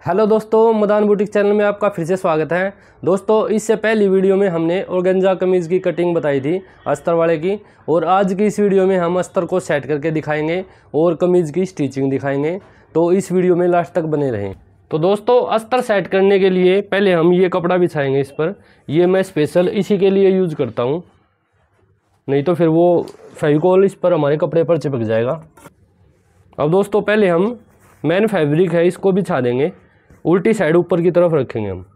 Hello दोस्तों, Madan boutique channel में आपका फिर से स्वागत है। दोस्तों, इससे पहली वीडियो में हमने ऑर्गेन्जा कमीज़ की कटिंग बताई थी अस्तर वाले की, और आज की इस वीडियो में हम अस्तर को सेट करके दिखाएंगे और कमीज़ की स्टिचिंग दिखाएंगे। तो इस वीडियो में लास्ट तक बने रहें। तो दोस्तों, अस्तर सेट करने के लिए पहले हम ये कपड़ा बिछाएंगे इस पर। ये मैं स्पेशल इसी के लिए यूज़ करता हूँ, नहीं तो फिर वो फेविकोल इस पर हमारे कपड़े पर चिपक जाएगा। अब दोस्तों, पहले हम मेन फैब्रिक है इसको बिछा देंगे, उल्टी साइड ऊपर की तरफ रखेंगे हम।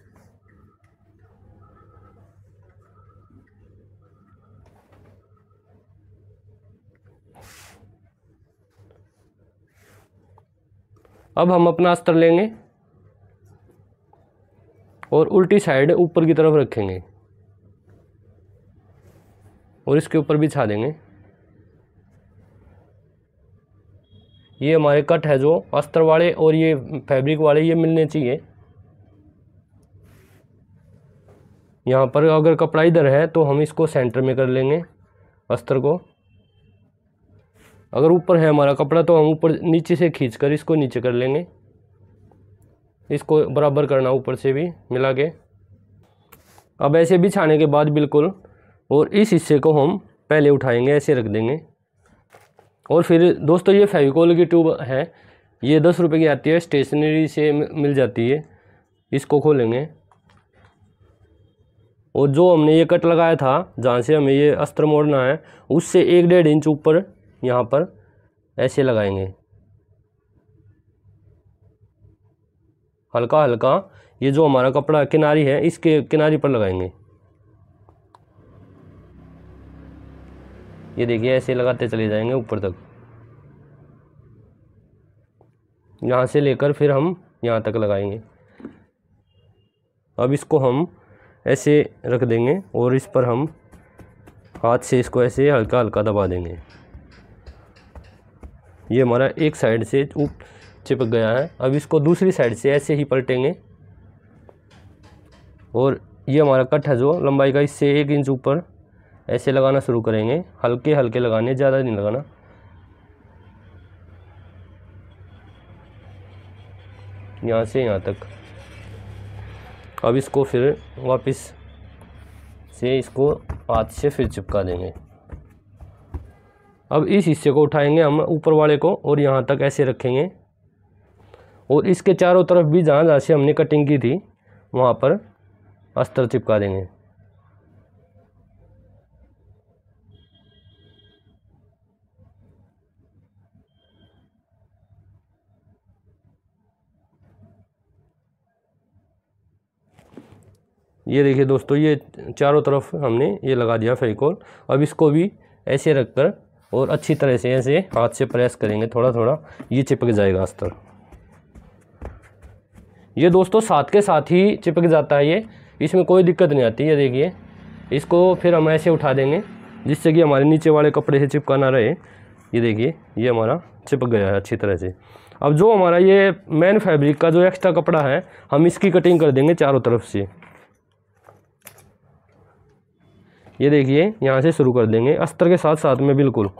अब हम अपना अस्तर लेंगे और उल्टी साइड ऊपर की तरफ रखेंगे और इसके ऊपर बिछा देंगे। ये हमारे कट है जो अस्तर वाले और ये फैब्रिक वाले, ये मिलने चाहिए। यहाँ पर अगर कपड़ा इधर है तो हम इसको सेंटर में कर लेंगे अस्तर को। अगर ऊपर है हमारा कपड़ा तो हम ऊपर नीचे से खींचकर इसको नीचे कर लेंगे। इसको बराबर करना ऊपर से भी मिला के। अब ऐसे बिछाने के बाद बिल्कुल, और इस हिस्से को हम पहले उठाएंगे, ऐसे रख देंगे। और फिर दोस्तों, ये फेविकोल की ट्यूब है, ये 10 रुपये की आती है, स्टेशनरी से मिल जाती है। इसको खोलेंगे और जो हमने ये कट लगाया था, जहाँ से हमें ये अस्तर मोड़ना है, उससे 1-1.5 इंच ऊपर यहाँ पर ऐसे लगाएंगे। हल्का हल्का ये जो हमारा कपड़ा किनारी है, इसके किनारी पर लगाएंगे। ये देखिए, ऐसे लगाते चले जाएंगे ऊपर तक, यहाँ से लेकर फिर हम यहाँ तक लगाएंगे। अब इसको हम ऐसे रख देंगे और इस पर हम हाथ से इसको ऐसे हल्का हल्का दबा देंगे। ये हमारा एक साइड से चिपक गया है। अब इसको दूसरी साइड से ऐसे ही पलटेंगे और ये हमारा कट है जो लंबाई का, इससे 1 इंच ऊपर ऐसे लगाना शुरू करेंगे। हल्के हल्के लगाने, ज़्यादा नहीं लगाना। यहाँ से यहाँ तक। अब इसको फिर वापस से इसको हाथ से फिर चिपका देंगे। अब इस हिस्से को उठाएंगे हम ऊपर वाले को और यहाँ तक ऐसे रखेंगे, और इसके चारों तरफ भी जहाँ जहाँ से हमने कटिंग की थी वहाँ पर अस्तर चिपका देंगे। ये देखिए दोस्तों, ये चारों तरफ हमने ये लगा दिया फेविकोल। अब इसको भी ऐसे रखकर और अच्छी तरह से ऐसे हाथ से प्रेस करेंगे, थोड़ा थोड़ा, ये चिपक जाएगा अस्तर। ये दोस्तों साथ के साथ ही चिपक जाता है, ये इसमें कोई दिक्कत नहीं आती। ये देखिए, इसको फिर हम ऐसे उठा देंगे जिससे कि हमारे नीचे वाले कपड़े से चिपका ना रहे। ये देखिए, ये हमारा चिपक गया है अच्छी तरह से। अब जो हमारा ये मेन फैब्रिक का जो एक्स्ट्रा कपड़ा है, हम इसकी कटिंग कर देंगे चारों तरफ से। ये देखिए, यहाँ से शुरू कर देंगे अस्तर के साथ साथ में बिल्कुल।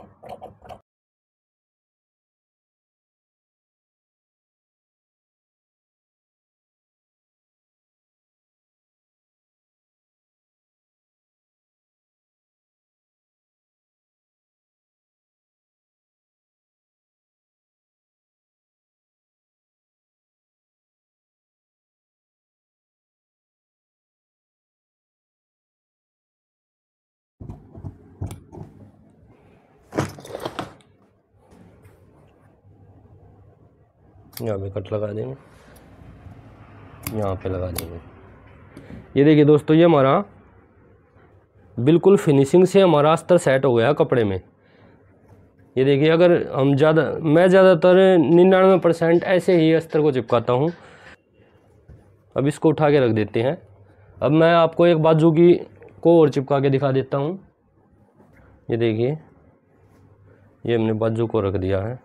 यहाँ पे कट लगा देंगे, यहाँ पे लगा देंगे। ये देखिए दोस्तों, ये हमारा बिल्कुल फिनिशिंग से हमारा अस्तर सेट हो गया कपड़े में। ये देखिए, अगर हम मैं ज़्यादातर 99% ऐसे ही अस्तर को चिपकाता हूँ। अब इसको उठा के रख देते हैं। अब मैं आपको एक बाजू की को और चिपका के दिखा देता हूँ। ये देखिए, ये हमने बाजू को रख दिया है।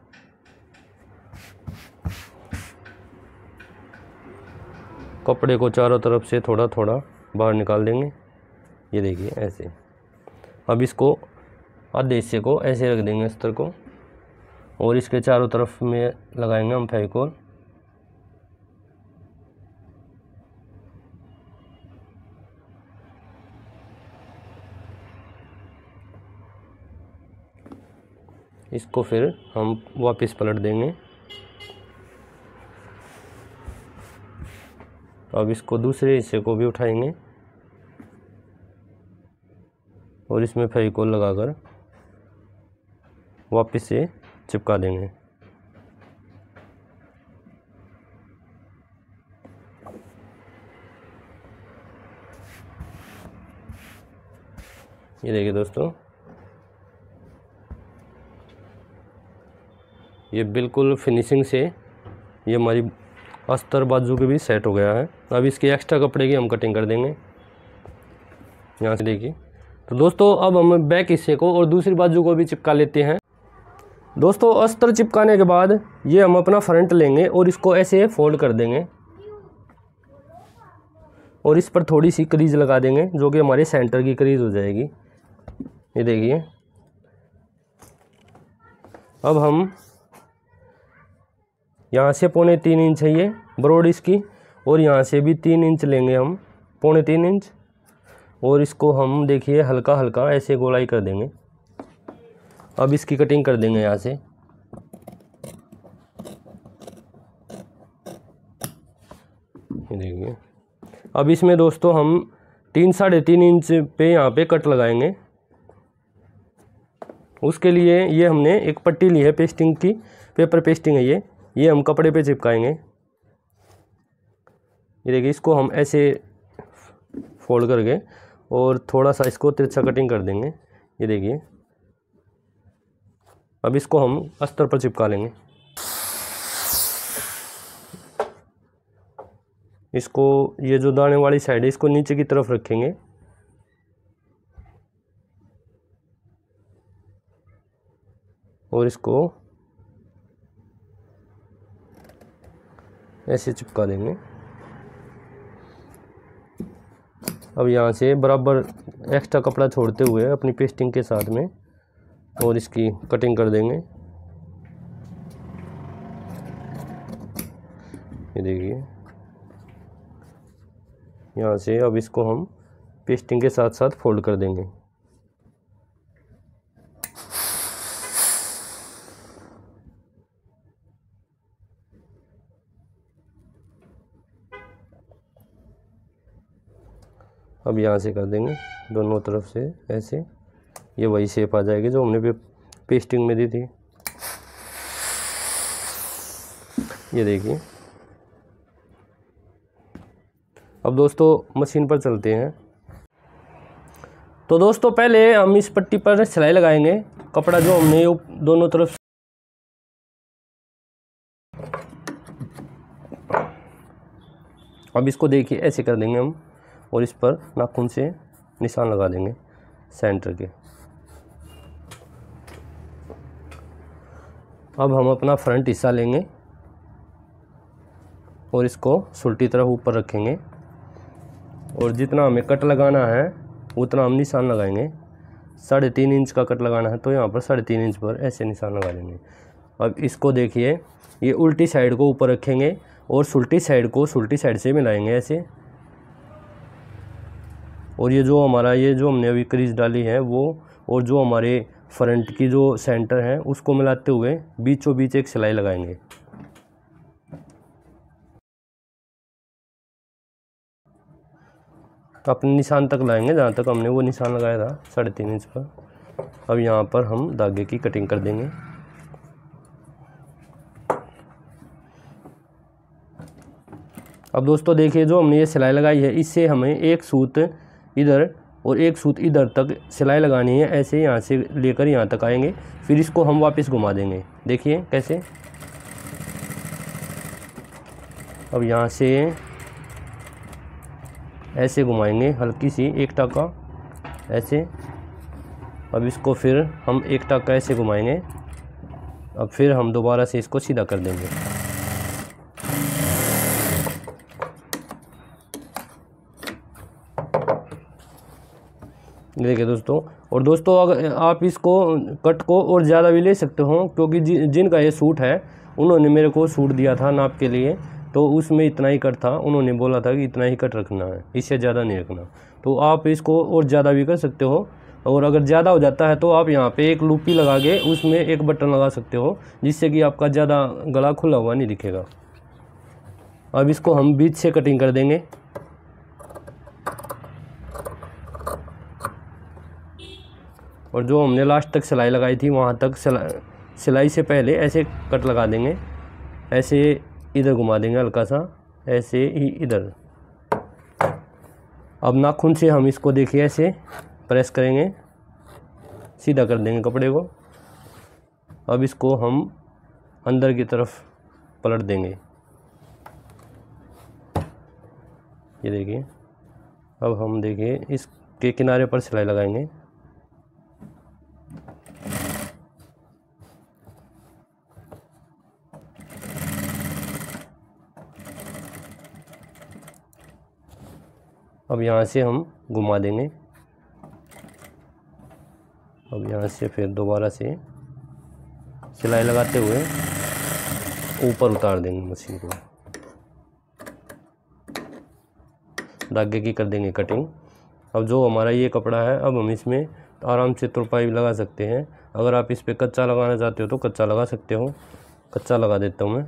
कपड़े को चारों तरफ से थोड़ा थोड़ा बाहर निकाल देंगे। ये देखिए ऐसे। अब इसको आधे हिस्से को ऐसे रख देंगे अस्तर को, और इसके चारों तरफ में लगाएंगे हम फेविकोल। इसको फिर हम वापस पलट देंगे। अब इसको दूसरे हिस्से को भी उठाएंगे और इसमें फेविकोल लगाकर वापस से चिपका देंगे। ये देखिए दोस्तों, ये बिल्कुल फिनिशिंग से ये हमारी अस्तर बाजू के भी सेट हो गया है। अब इसके एक्स्ट्रा कपड़े की हम कटिंग कर देंगे यहाँ से, देखिए। तो दोस्तों अब हम बैक हिस्से को और दूसरी बाजू को भी चिपका लेते हैं। दोस्तों अस्तर चिपकाने के बाद ये हम अपना फ्रंट लेंगे और इसको ऐसे फोल्ड कर देंगे और इस पर थोड़ी सी क्रीज लगा देंगे, जो कि हमारे सेंटर की क्रीज हो जाएगी। ये देखिए। अब हम यहाँ से 3.25 इंच है ये ब्रॉड इसकी, और यहाँ से भी 3 इंच लेंगे हम, 3.25 इंच, और इसको हम देखिए हल्का हल्का ऐसे गोलाई कर देंगे। अब इसकी कटिंग कर देंगे यहाँ से। ये देखिए। अब इसमें दोस्तों हम 3-3.5 इंच पे यहाँ पे कट लगाएंगे। उसके लिए ये हमने एक पट्टी ली है पेस्टिंग की, पेपर पेस्टिंग है ये हम कपड़े पे चिपकाएंगे। ये देखिए, इसको हम ऐसे फोल्ड करके और थोड़ा सा इसको तिरछा कटिंग कर देंगे। ये देखिए। अब इसको हम अस्तर पर चिपका लेंगे। इसको ये जो दाने वाली साइड है इसको नीचे की तरफ रखेंगे और इसको ऐसे चिपका देंगे। अब यहाँ से बराबर एक्स्ट्रा कपड़ा छोड़ते हुए अपनी पेस्टिंग के साथ में और इसकी कटिंग कर देंगे। ये देखिए, यहाँ से अब इसको हम पेस्टिंग के साथ साथ फोल्ड कर देंगे। अब यहाँ से कर देंगे दोनों तरफ से ऐसे, ये वही शेप आ जाएगी जो हमने पेस्टिंग में दी थी। ये देखिए। अब दोस्तों मशीन पर चलते हैं। तो दोस्तों पहले हम इस पट्टी पर सिलाई लगाएंगे, कपड़ा जो हमने दोनों तरफ। अब इसको देखिए ऐसे कर देंगे हम और इस पर नाखून से निशान लगा देंगे सेंटर के। अब हम अपना फ्रंट हिस्सा लेंगे और इसको सुल्टी तरफ ऊपर रखेंगे और जितना हमें कट लगाना है उतना हम निशान लगाएंगे। 3.5 इंच का कट लगाना है तो यहाँ पर 3.5 इंच पर ऐसे निशान लगा देंगे। अब इसको देखिए, ये उल्टी साइड को ऊपर रखेंगे और सुल्टी साइड को सुल्टी साइड से मिलाएंगे ऐसे। और ये जो हमने अभी क्रीज डाली है वो, और जो हमारे फ्रंट की जो सेंटर है उसको मिलाते हुए बीचों बीच एक सिलाई लगाएंगे। अपने निशान तक लाएंगे जहाँ तक हमने वो निशान लगाया था 3.5 इंच पर। अब यहाँ पर हम धागे की कटिंग कर देंगे। अब दोस्तों देखिए, जो हमने ये सिलाई लगाई है इससे हमें एक सूत इधर और एक सूत इधर तक सिलाई लगानी है। ऐसे यहाँ से लेकर यहाँ तक आएंगे, फिर इसको हम वापस घुमा देंगे। देखिए कैसे। अब यहाँ से ऐसे घुमाएंगे हल्की सी एक टाका ऐसे। अब इसको फिर हम एक टाका ऐसे घुमाएंगे। अब फिर हम दोबारा से इसको सीधा कर देंगे। देखिए दोस्तों। और दोस्तों अगर आप इसको कट को और ज़्यादा भी ले सकते हो, क्योंकि जिनका ये सूट है उन्होंने मेरे को सूट दिया था नाप के लिए, तो उसमें इतना ही कट था। उन्होंने बोला था कि इतना ही कट रखना है, इससे ज़्यादा नहीं रखना। तो आप इसको और ज़्यादा भी कर सकते हो, और अगर ज़्यादा हो जाता है तो आप यहाँ पे एक लूपी लगा के उसमें एक बटन लगा सकते हो, जिससे कि आपका ज़्यादा गला खुला हुआ नहीं दिखेगा। अब इसको हम बीच से कटिंग कर देंगे। और जो हमने लास्ट तक सिलाई लगाई थी वहाँ तक सिलाई से पहले ऐसे कट लगा देंगे, ऐसे इधर घुमा देंगे हल्का सा, ऐसे ही इधर। अब नाखून से हम इसको देखिए ऐसे प्रेस करेंगे, सीधा कर देंगे कपड़े को। अब इसको हम अंदर की तरफ पलट देंगे, ये देखिए। अब हम देखिए इसके किनारे पर सिलाई लगाएंगे। अब यहाँ से हम घुमा देंगे। अब यहाँ से फिर दोबारा से सिलाई लगाते हुए ऊपर उतार देंगे मशीन को, धागे की कर देंगे कटिंग। अब जो हमारा ये कपड़ा है, अब हम इसमें आराम से तुरपाई लगा सकते हैं। अगर आप इस पे कच्चा लगाना चाहते हो तो कच्चा लगा सकते हो। कच्चा लगा देता हूँ मैं।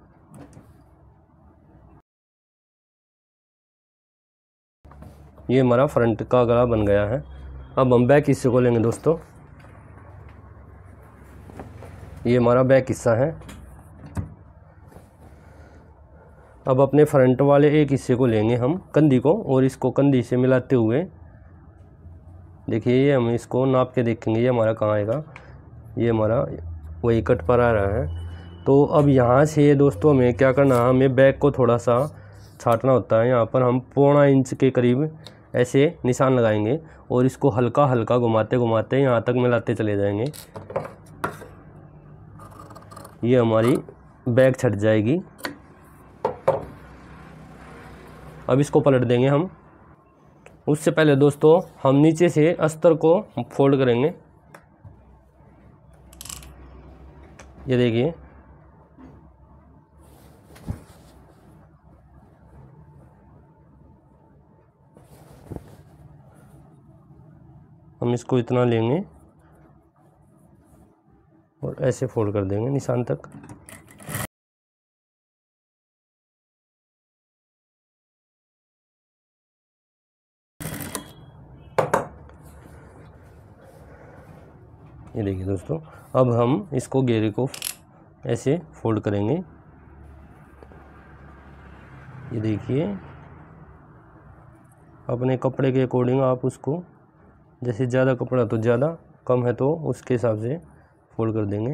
ये हमारा फ्रंट का गला बन गया है। अब हम बैक हिस्से को लेंगे दोस्तों। ये हमारा बैक हिस्सा है। अब अपने फ्रंट वाले एक हिस्से को लेंगे हम कंधी को, और इसको कंधी से मिलाते हुए देखिए, ये हम इसको नाप के देखेंगे ये हमारा कहाँ आएगा। ये हमारा वही कट पर आ रहा है। तो अब यहाँ से दोस्तों हमें क्या करना है, हमें बैक को थोड़ा सा छाटना होता है। यहाँ पर हम 1.25 इंच के करीब ऐसे निशान लगाएंगे और इसको हल्का हल्का घुमाते घुमाते यहाँ तक मिलाते चले जाएंगे। ये हमारी बैक छट जाएगी। अब इसको पलट देंगे हम। उससे पहले दोस्तों हम नीचे से अस्तर को फोल्ड करेंगे। ये देखिए, हम इसको इतना लेंगे और ऐसे फोल्ड कर देंगे निशान तक। ये देखिए दोस्तों, अब हम इसको घेरे को ऐसे फोल्ड करेंगे। ये देखिए, अपने कपड़े के अकॉर्डिंग आप उसको, जैसे ज़्यादा कपड़ा तो ज़्यादा, कम है तो उसके हिसाब से फोल्ड कर देंगे।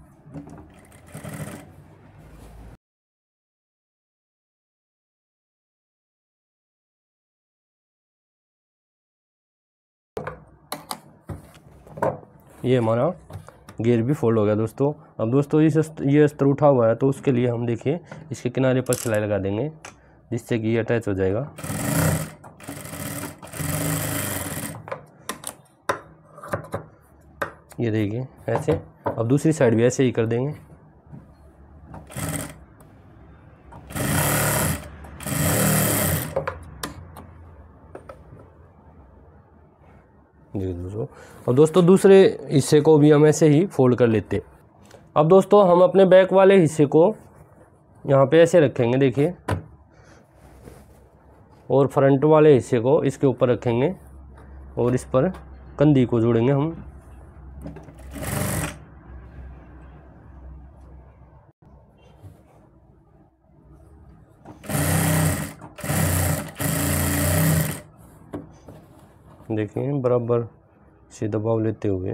ये हमारा घेर भी फोल्ड हो गया दोस्तों। अब दोस्तों ये अस्तर उठा हुआ है तो उसके लिए हम देखिए इसके किनारे पर सिलाई लगा देंगे, जिससे कि ये अटैच हो जाएगा। ये देखिए ऐसे। अब दूसरी साइड भी ऐसे ही कर देंगे। जी दोस्तों, और दोस्तों दूसरे हिस्से को भी हम ऐसे ही फोल्ड कर लेते। अब दोस्तों हम अपने बैक वाले हिस्से को यहाँ पे ऐसे रखेंगे देखिए, और फ्रंट वाले हिस्से को इसके ऊपर रखेंगे और इस पर कंधी को जोड़ेंगे हम। देखिए बराबर से दबाव लेते हुए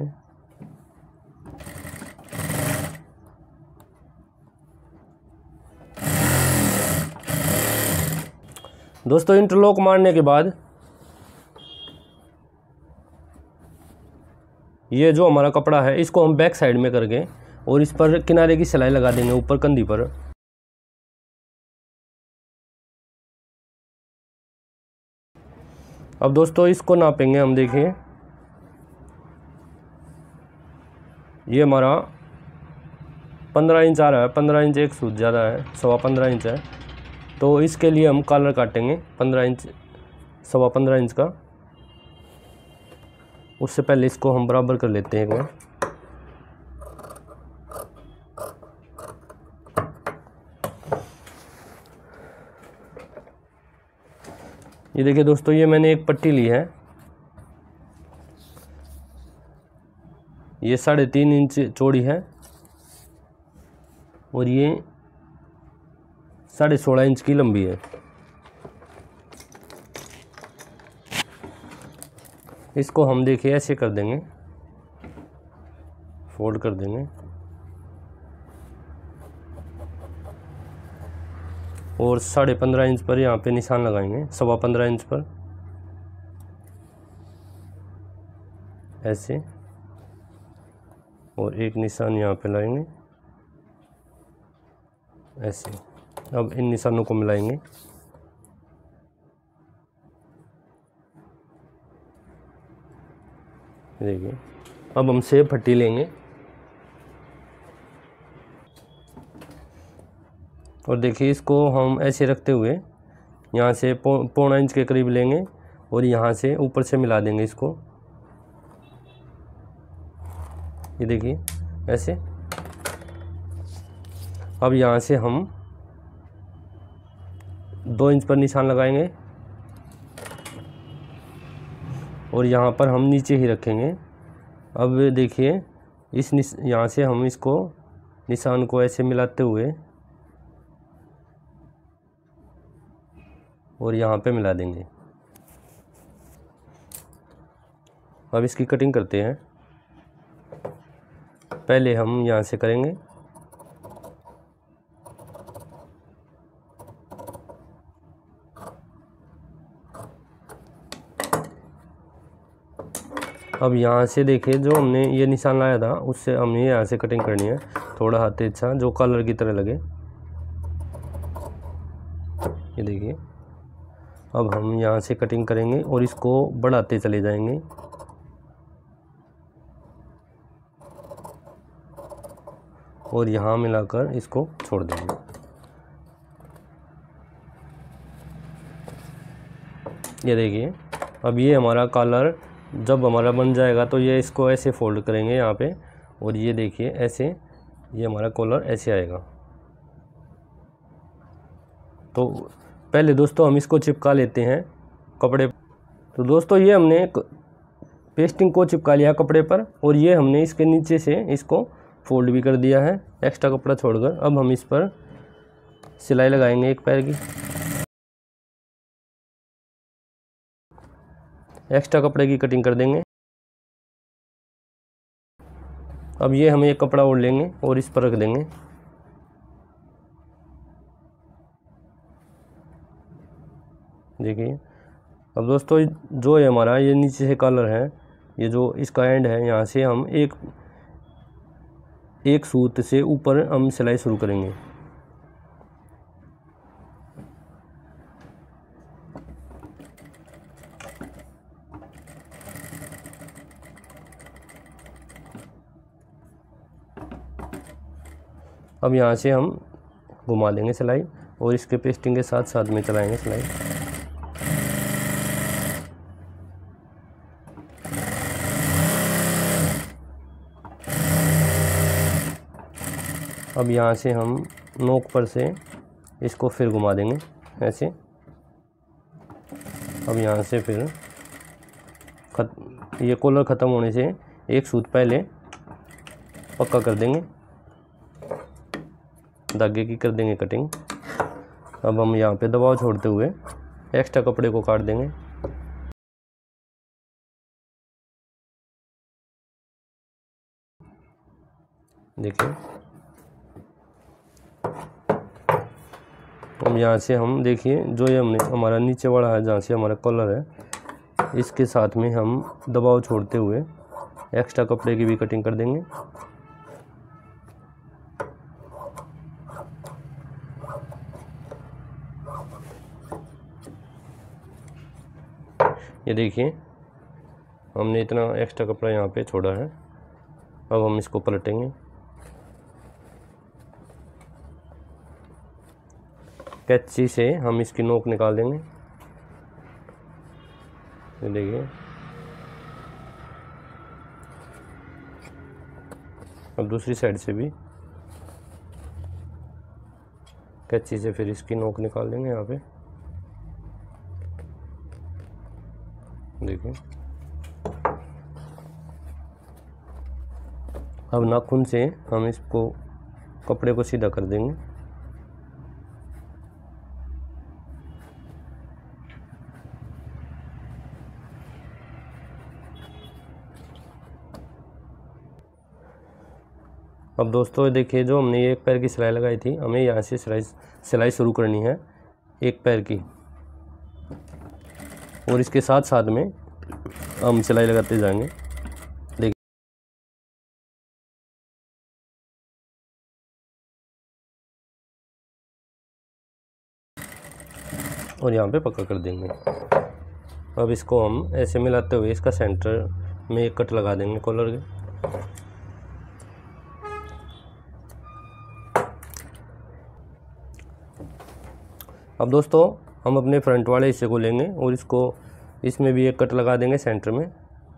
दोस्तों इंटरलॉक मारने के बाद ये जो हमारा कपड़ा है इसको हम बैक साइड में करके और इस पर किनारे की सिलाई लगा देंगे ऊपर कंधी पर। अब दोस्तों इसको नापेंगे हम। देखिए ये हमारा 15 इंच आ रहा है। 15 इंच एक सूत ज़्यादा है, 15.25 इंच है, तो इसके लिए हम कॉलर काटेंगे 15 इंच, 15.25 इंच का। उससे पहले इसको हम बराबर कर लेते हैं एक बार। ये देखिए दोस्तों, ये मैंने एक पट्टी ली है, ये 3.5 इंच चौड़ी है और ये 16.5 इंच की लंबी है। इसको हम देखिए ऐसे कर देंगे, फोल्ड कर देंगे और 15.5 इंच पर यहाँ पे निशान लगाएंगे, 15.25 इंच पर ऐसे, और एक निशान यहाँ पे लाएंगे ऐसे। अब इन निशानों को मिलाएंगे, देखिए। अब हम सेब पट्टी लेंगे और देखिए इसको हम ऐसे रखते हुए यहाँ से 1.25 इंच के करीब लेंगे और यहाँ से ऊपर से मिला देंगे इसको, ये देखिए ऐसे। अब यहाँ से हम 2 इंच पर निशान लगाएंगे और यहाँ पर हम नीचे ही रखेंगे। अब देखिए यहाँ से हम इसको निशान को ऐसे मिलाते हुए और यहाँ पे मिला देंगे। अब इसकी कटिंग करते हैं। पहले हम यहाँ से करेंगे, अब यहाँ से देखिए जो हमने ये निशान लाया था उससे हमने यहाँ से कटिंग करनी है, थोड़ा हाथ तिरछा जो कलर की तरह लगे, ये देखिए। अब हम यहाँ से कटिंग करेंगे और इसको बढ़ाते चले जाएंगे, और यहाँ मिलाकर इसको छोड़ देंगे। ये देखिए, अब ये हमारा कॉलर जब हमारा बन जाएगा तो ये इसको ऐसे फोल्ड करेंगे यहाँ पे, और ये देखिए ऐसे, ये हमारा कॉलर ऐसे आएगा। तो पहले दोस्तों हम इसको चिपका लेते हैं कपड़े। तो दोस्तों ये हमने पेस्टिंग को चिपका लिया कपड़े पर, और ये हमने इसके नीचे से इसको फोल्ड भी कर दिया है एक्स्ट्रा कपड़ा छोड़कर। अब हम इस पर सिलाई लगाएंगे एक पैर की, एक्स्ट्रा कपड़े की कटिंग कर देंगे। अब ये हम एक कपड़ा ओढ़ लेंगे और इस पर रख देंगे, देखिए। अब दोस्तों जो है हमारा ये नीचे से कॉलर है, ये जो इसका एंड है, यहाँ से हम एक सूत से ऊपर हम सिलाई शुरू करेंगे। अब यहाँ से हम घुमा देंगे सिलाई और इसके पेस्टिंग के साथ साथ में चलाएंगे सिलाई। अब यहाँ से हम नोक पर से इसको फिर घुमा देंगे ऐसे। अब यहाँ से फिर ये कॉलर ख़त्म होने से एक सूत पहले पक्का कर देंगे, धागे की कर देंगे कटिंग। अब हम यहाँ पे दबाव छोड़ते हुए एक्स्ट्रा कपड़े को काट देंगे। देखिए, अब यहाँ से हम देखिए जो ये हमने हमारा नीचे वाला है जहाँ से हमारा कॉलर है, इसके साथ में हम दबाव छोड़ते हुए एक्स्ट्रा कपड़े की भी कटिंग कर देंगे। ये देखिए हमने इतना एक्स्ट्रा कपड़ा यहाँ पे छोड़ा है। अब हम इसको पलटेंगे, कैंची से हम इसकी नोक निकाल देंगे। ये देखिए, अब दूसरी साइड से भी कैंची से फिर इसकी नोक निकाल देंगे यहाँ पे, देखिए। अब नाखून से हम इसको कपड़े को सीधा कर देंगे। अब दोस्तों देखिए, जो हमने एक पैर की सिलाई लगाई थी, हमें यहाँ से सिलाई शुरू करनी है एक पैर की, और इसके साथ साथ में हम सिलाई लगाते जाएंगे। देखिए, और यहाँ पे पक्का कर देंगे। अब इसको हम ऐसे मिलाते हुए इसका सेंटर में एक कट लगा देंगे कॉलर के। अब दोस्तों हम अपने फ्रंट वाले हिस्से को लेंगे और इसको इसमें भी एक कट लगा देंगे सेंटर में,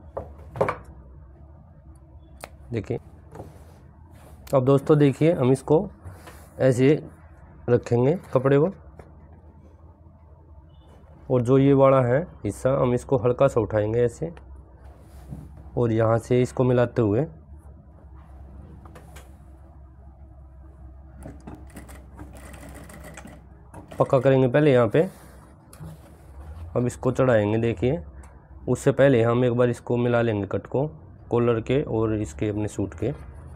देखिए। अब दोस्तों देखिए, हम इसको ऐसे रखेंगे कपड़े को, और जो ये वाला है हिस्सा हम इसको हल्का सा उठाएंगे ऐसे, और यहाँ से इसको मिलाते हुए पक्का करेंगे पहले यहाँ पे। अब इसको चढ़ाएंगे, देखिए। उससे पहले हम एक बार इसको मिला लेंगे कट को, कॉलर के और इसके अपने सूट के।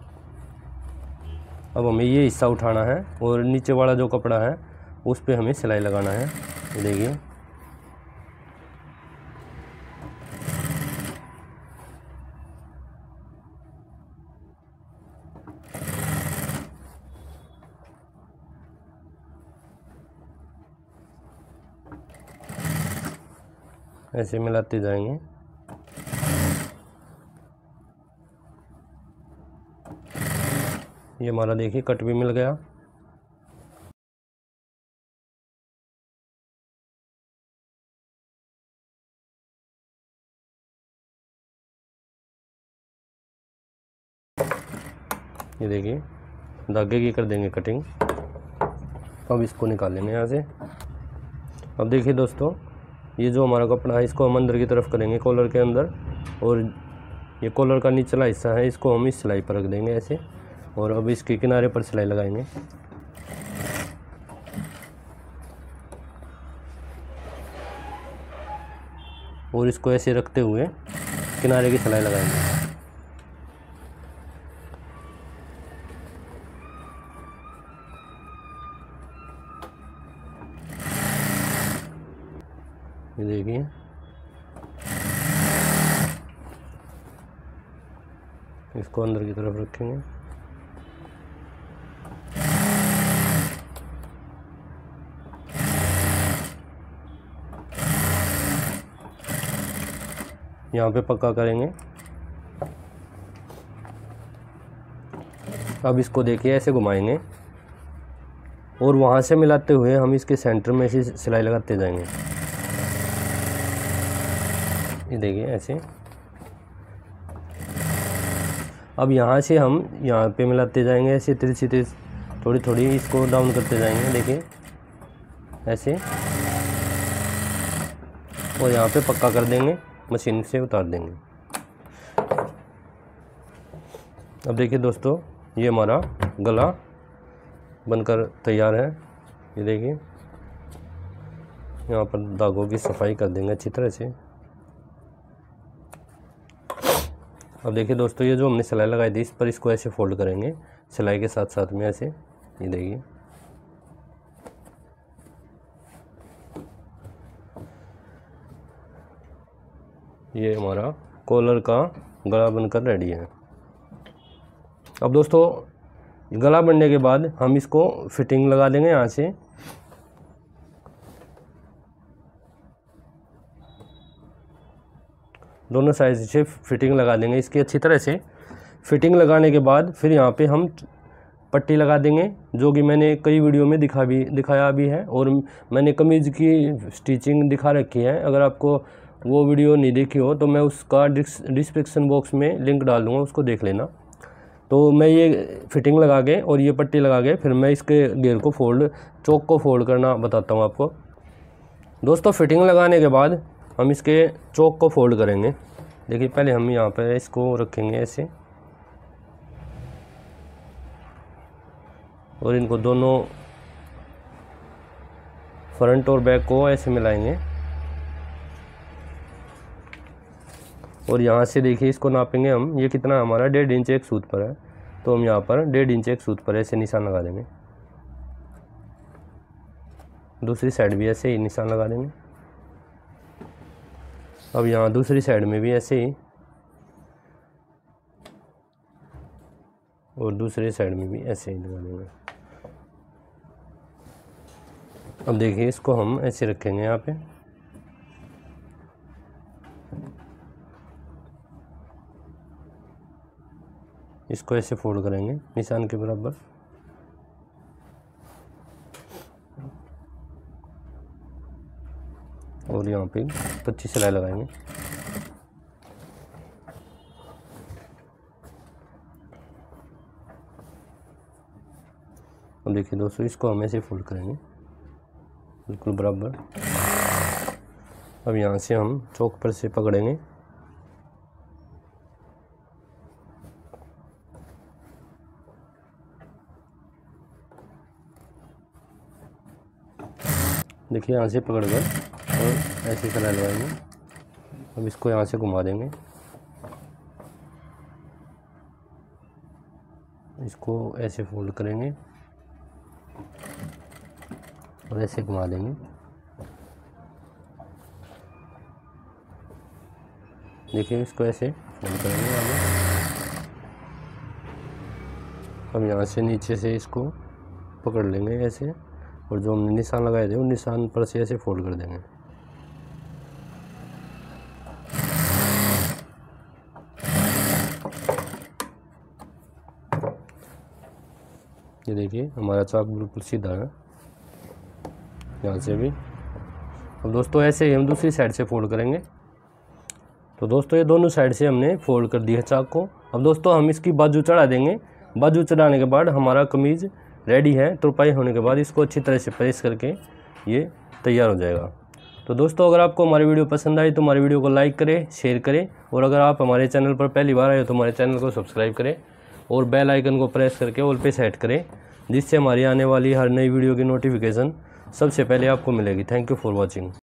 अब हमें ये हिस्सा उठाना है और नीचे वाला जो कपड़ा है उस पे हमें सिलाई लगाना है, देखिए। ऐसे मिलाते जाएंगे। ये हमारा देखिए कट भी मिल गया। ये देखिए, धागे की कर देंगे कटिंग। अब इसको निकाल लेंगे यहाँ से। अब देखिए दोस्तों, ये जो हमारा कपड़ा है इसको हम अंदर की तरफ करेंगे कॉलर के अंदर, और ये कॉलर का निचला हिस्सा है इसको हम इस सिलाई पर रख देंगे ऐसे, और अब इसके किनारे पर सिलाई लगाएंगे। और इसको ऐसे रखते हुए किनारे की सिलाई लगाएंगे। ये देखिए, इसको अंदर की तरफ रखेंगे। यहाँ पे पक्का करेंगे। अब इसको देखिए ऐसे घुमाएंगे और वहाँ से मिलाते हुए हम इसके सेंटर में ऐसे सिलाई लगाते जाएंगे। ये देखिए ऐसे। अब यहाँ से हम यहाँ पे मिलाते जाएंगे ऐसे, तिरछी थोड़ी थोड़ी इसको डाउन करते जाएंगे, देखिए ऐसे, और यहाँ पे पक्का कर देंगे, मशीन से उतार देंगे। अब देखिए दोस्तों, ये हमारा गला बनकर तैयार है। ये देखिए, यहाँ पर धागों की सफाई कर देंगे अच्छी तरह से। अब देखिए दोस्तों, ये जो हमने सिलाई लगाई थी इस पर इसको ऐसे फोल्ड करेंगे सिलाई के साथ साथ में ऐसे। ये देखिए, ये हमारा कॉलर का गला बनकर रेडी है। अब दोस्तों गला बनने के बाद हम इसको फिटिंग लगा देंगे यहाँ से। दोनों साइड से फिटिंग लगा देंगे इसकी अच्छी तरह से। फिटिंग लगाने के बाद फिर यहाँ पे हम पट्टी लगा देंगे, जो कि मैंने कई वीडियो में दिखाया भी है, और मैंने कमीज़ की स्टिचिंग दिखा रखी है। अगर आपको वो वीडियो नहीं देखी हो तो मैं उसका डिस्क्रिप्शन बॉक्स में लिंक डाल दूँगा, उसको देख लेना। तो मैं ये फिटिंग लगा के और ये पट्टी लगा के फिर मैं इसके गेयर को चोक को फोल्ड करना बताता हूँ आपको। दोस्तों फिटिंग लगाने के बाद हम इसके चोक को फोल्ड करेंगे। देखिए पहले हम यहाँ पर इसको रखेंगे ऐसे और इनको दोनों फ्रंट और बैक को ऐसे मिलाएंगे और यहाँ से देखिए इसको नापेंगे हम, ये कितना हमारा 1.5 इंच एक सूत पर है, तो हम यहाँ पर 1.5 इंच एक सूत पर ऐसे निशान लगा देंगे। दूसरी साइड भी ऐसे ही निशान लगा देंगे। अब यहाँ दूसरी साइड में भी ऐसे ही और दूसरी साइड में भी ऐसे ही लगा देंगे। अब देखिए इसको हम ऐसे रखेंगे यहाँ पे, इसको ऐसे फोल्ड करेंगे निशान के बराबर और यहाँ पे कच्ची सिलाई लगाएंगे। अब देखिए दोस्तों इसको हम ऐसे फोल्ड करेंगे बिल्कुल बराबर। अब यहाँ से हम चौक पर से पकड़ेंगे देखिए यहाँ से पकड़कर और ऐसे सिलाई लगाएंगे। अब इसको यहाँ से घुमा देंगे, इसको ऐसे फोल्ड करेंगे और ऐसे घुमा देंगे। देखिए इसको ऐसे फोल्ड करेंगे आगे। अब यहाँ से नीचे से इसको पकड़ लेंगे ऐसे और जो हमने निशान लगाए थे उन निशान पर से ऐसे फोल्ड कर देंगे। ये देखिए हमारा चाक बिल्कुल सीधा है यहाँ से भी। अब दोस्तों ऐसे ही हम दूसरी साइड से फोल्ड करेंगे। तो दोस्तों ये दोनों साइड से हमने फोल्ड कर दिया चाक को। अब दोस्तों हम इसकी बाजू चढ़ा देंगे। बाजू चढ़ाने के बाद हमारा कमीज़ रेडी है। तुरपाई होने के बाद इसको अच्छी तरह से प्रेस करके ये तैयार हो जाएगा। तो दोस्तों अगर आपको हमारी वीडियो पसंद आई तो हमारी वीडियो को लाइक करें, शेयर करें और अगर आप हमारे चैनल पर पहली बार आए हो तो हमारे चैनल को सब्सक्राइब करें और बेल आइकन को प्रेस करके ऑल पे सेट करें, जिससे हमारी आने वाली हर नई वीडियो की नोटिफिकेशन सबसे पहले आपको मिलेगी। Thank you for watching.